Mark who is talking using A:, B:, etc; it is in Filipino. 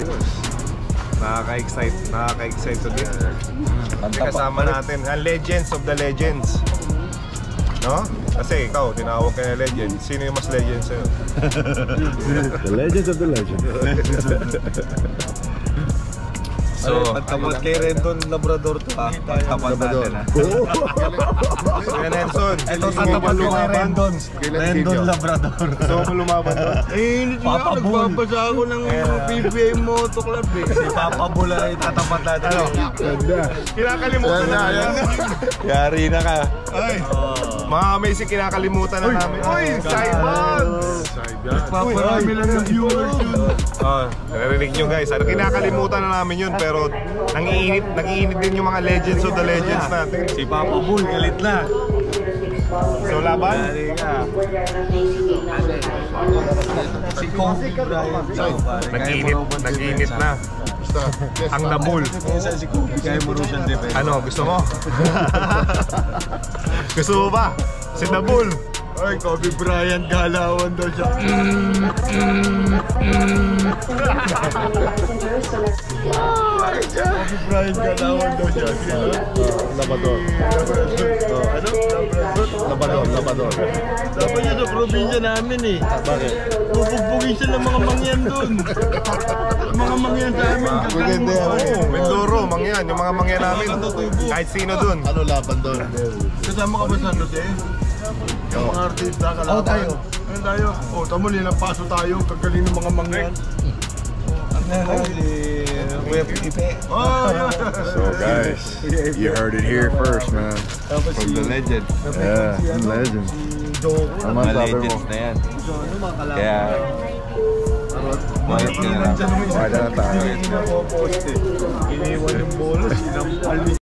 A: Nakaka-excite today. Kasama natin ang legends of the legends. No? Kasi ikaw, tinawag ka na legend. Sino yung mas legend sa'yo?
B: The legends of the legends.
C: So, pagtapat kay Rendon Labrador to ha. Pagtapat natin ha.
A: Kaya Nelson,
C: ito sa tapat ko kay Rendon. Rendon Labrador.
A: So, lumaban doon.
D: Eh, hindi nga, nagbabasa ako ng PBA Moto Club eh.
C: Si Papa Bull ay tatapat natin.
A: Ano? Kinakalimutan na yan.
C: Yari na ka.
A: Ay, mga amazing, kinakalimutan na namin. Uy, Saiban!
D: Nagpaparami lang ng viewers yun.
A: Narinig nyo guys, kinakalimutan na namin yun. Pero nangiinit din yung mga legends of the legends natin.
C: Si Papa Bull, galit na.
A: So laban?
C: Yari ka. Si Kobe Bryant.
A: Nag-iinit na. Ang nabul.
C: Minsan si Kobe, kaya mo rin siyang defense.
A: Ano, gusto mo? Gusto mo ba? Si Nabul.
D: Ay, Kobe Bryant, galawan daw siya. Kobe Bryant, galawan daw siya.
B: Labrador.
D: Ano?
B: Labrador.
D: Dapat niya sa probinsya namin eh.
B: Bakit?
D: Pupugbugin siya ng mga mangyan doon. Mga mangyan sa amin.
B: Maganda yan.
A: Oo, Mindoro, mangyan. Yung mga mangyan namin. Kahit sino dun.
B: Ano laban doon?
D: Kasama ka ba sa Jose? Yung mga artista, kalaban.
B: tayo.
D: Ayun tayo. Tamo, lilampaso tayo. Kagaling ng mga mangyan.
C: Kuya Pipe.
B: So guys, you heard it here first, man.
C: From the legend.
B: Yeah, from legend. Naman
C: Mga
B: sabi mo.
C: legends na yan. Kaya, bakit ka na lang?
B: Kaya na tayo.
D: Iniwan yung bolos, sinampal